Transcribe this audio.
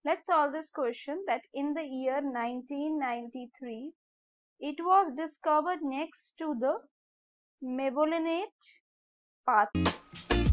Let's solve this question that in the year 1993, it was discovered next to the mevalonate pathway.